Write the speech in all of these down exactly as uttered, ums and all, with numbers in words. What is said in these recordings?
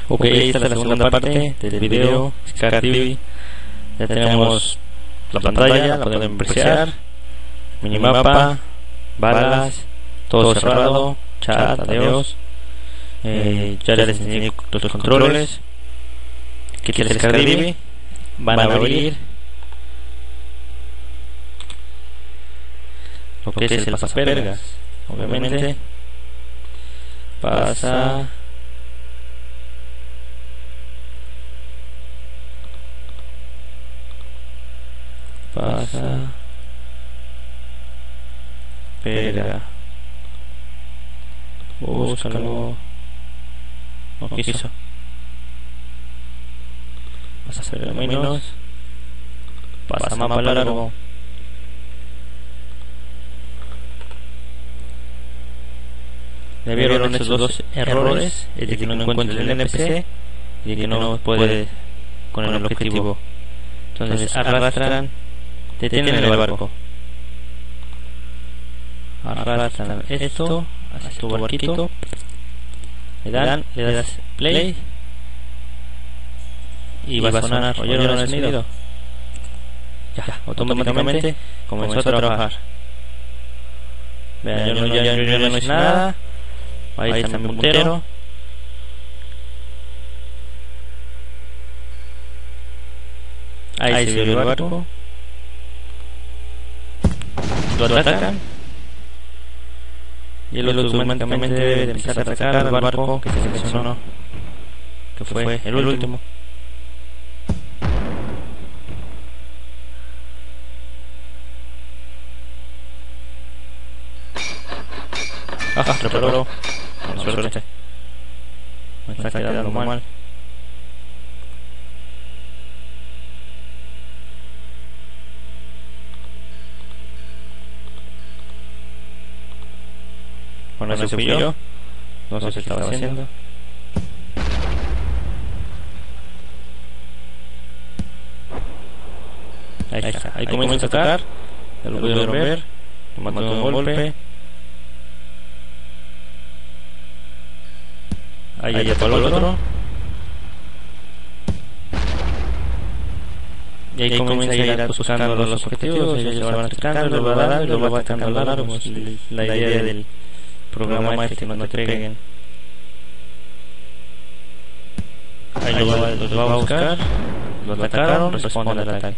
Ok, esta es la segunda parte del video Scar T V. Ya tenemos la pantalla, la podemos apreciar, minimapa, balas, todo cerrado, chat, adiós. Eh, ya les enseñé los controles. Aquí está el Scar T V. Van a abrir lo que es el pasapergas. Obviamente pasa pasa pega, búscalo, no quiso, pasa a hacer menos, pasa mapa largo, le vieron esos dos errores, el de que no encuentra el N P C y de que no puede con el objetivo. Entonces arrastran, detienen el barco, arrastran esto hacia tu barquito, le dan, le das play y va a sonar. ¿Oyeron el sonido? Ya, automáticamente comenzó a trabajar. Vean, yo no, ya, yo, yo no hice nada. Ahí, Ahí está mi puntero. Ahí, Ahí se vio el barco. Lo atacan. Y él automáticamente debe de empezar a atacar al barco que se seleccionó, que fue el último. Ah, reparó. Con suerte. Me está quedando mal. Bueno, ese fui yo. No sé qué estaba haciendo. Ahí está. Ahí comienza a atacar. Ya lo pudieron ver. Me mató un golpe. Ahí ya está el otro. Y ahí comienza a ir buscando los objetivos. Ellos se van acercando, lo va a dar, lo va atacando largo. La idea del programa es que no te peguen. Ahí lo va, lo va a buscar. Lo atacaron, responde al ataque.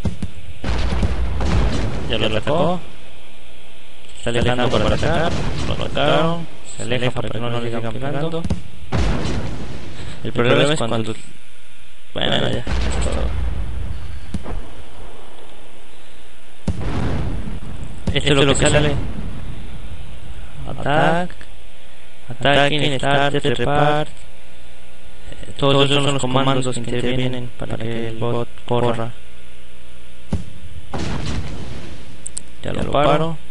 Ya lo atacó. Está alejando para atacar. Lo atacaron. Se aleja para que no lo sigan pegando. El problema es cuando... Bueno, ya, ya es todo. Esto es lo que sale. Attack, Attacking, Start, Repart. Todos esos son los comandos que intervienen para que el bot corra. Ya lo paro.